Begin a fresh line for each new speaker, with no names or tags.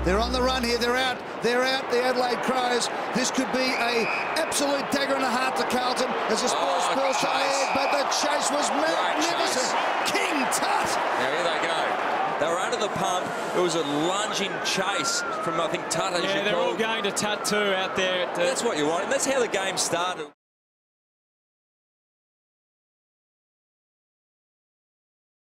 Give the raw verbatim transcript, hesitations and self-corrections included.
They're on the run here. They're out. They're out, the Adelaide Crows. This could be a absolute dagger in the heart to Carlton as the Spurs
oh,
spills to lead, but the chase was magnificent. King Tutt.
Now here they go. They were under the pump. It was a lunging chase from, I think, Tutt, as
yeah,
you
they're
call.
all going to Tutt too out there. At the...
That's what you want. And that's how the game started.